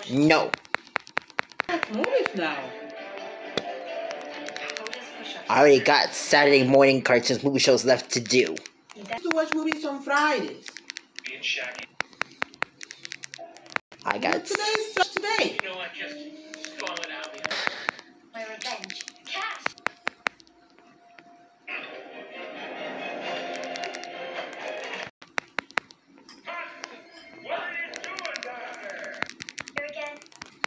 No. Movies now. I already got Saturday morning cartoons movie shows left to do. I used to watch movies on Fridays. I got... Today's today. You know what? Just call it out. My revenge. Cast. What are you doing down there? Here again.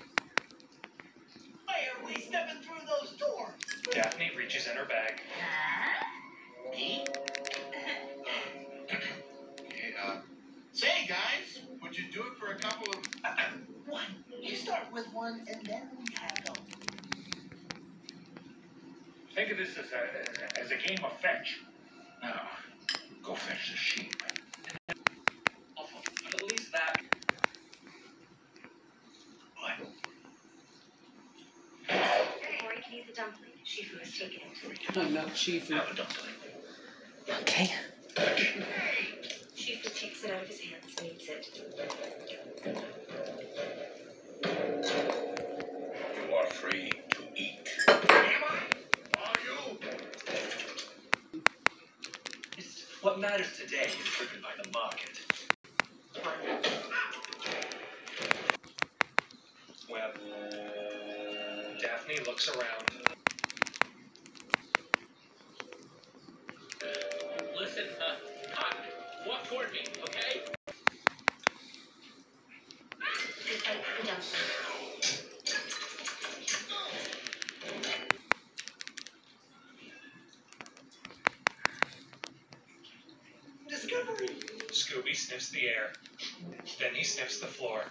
Why are we stepping through those doors? Daphne reaches in her bag. Huh? Me? Say, guys, would you do it for a couple of... one. You start with one, and then we handle. Think of this as a game of fetch. No. Go fetch the sheep. At least that... What? Or you can eat the dumpling. Shifu has taken it. I'm not Shifu. Have a dumpling. Okay. Shifu takes it out of his hands and eats it. You are free to eat. Am I? Are you? What matters today is driven by the market. Well, Daphne looks around. Listen, walk toward me, okay? You fight the dumpling. Discovery. Scooby sniffs the air. Then he sniffs the floor.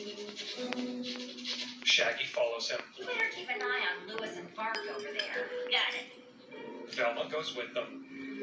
Shaggy follows him. You better keep an eye on Lewis and Bark over there. Got it. Velma goes with them.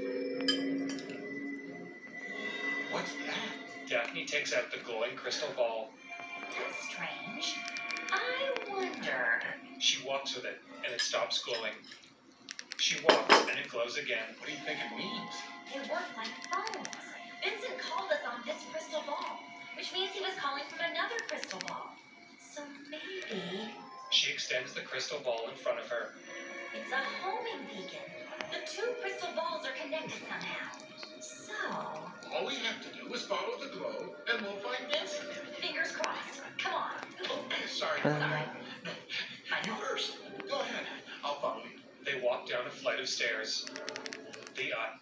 What's that? Daphne takes out the glowing crystal ball. That's strange. I wonder. She walks with it, and it stops glowing. She walks, and it glows again. What do you think it means? They work like phones. Vincent called us on this crystal ball, which means he was calling from another crystal ball. So maybe She extends the crystal ball in front of her. it's a homing beacon. The two crystal balls are connected somehow. So, All we have to do is follow the glow, and we'll find Vincent. fingers crossed. Come on. Oh, sorry. Sorry. You first. Go ahead. I'll follow you. They walk down a flight of stairs. The eye.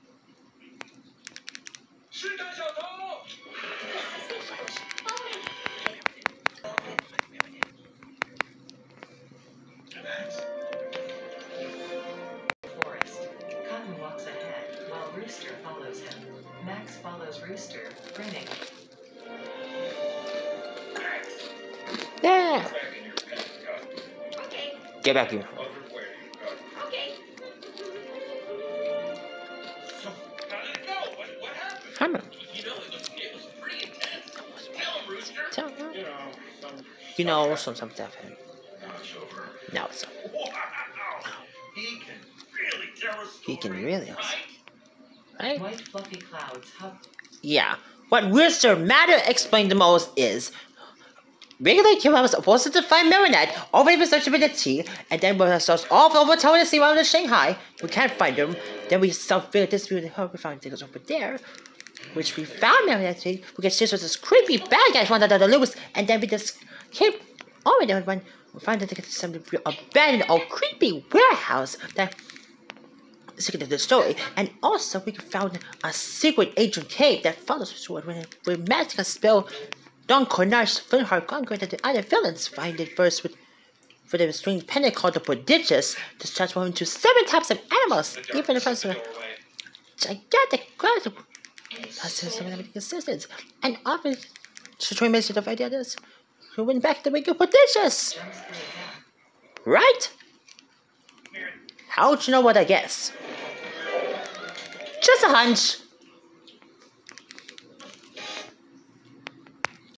Forest. Cotton walks ahead while Rooster follows him. Max follows Rooster, grinning. Yeah. Okay. Get back here. Okay. How did it go? What happened? Hammer. You know, it was pretty intense. Tell him, Rooster. Tell him. You know, Some stuff happened. Now it's over. Now it's up. Wow. He can really tell us. He can really. Right? White fluffy clouds hover. Yeah. What Rooster Matter explained the most is regular Kim was supposed to find Marinette, already researchability, and then we starts all over town to see around in Shanghai. We can't find him. Then we self-figured this really hard. We found things over there, which we found Marinette. We get chased with this creepy bad guy from the Lewis, and then we just came over there when we find that they get some abandoned old creepy warehouse that secret of the story, and also we found a secret ancient cave that follows us when magic can spell Don Cornage, Finhard, Gungrave, and the other villains find it first with for the strange pendant called the Prodigious to transform into 7 types of animals, even if it's a gigantic creature. Some of the assistance, and often to try message of ideas who went back to make it Prodigious. Right? How'd you know what I guess? Just a hunch.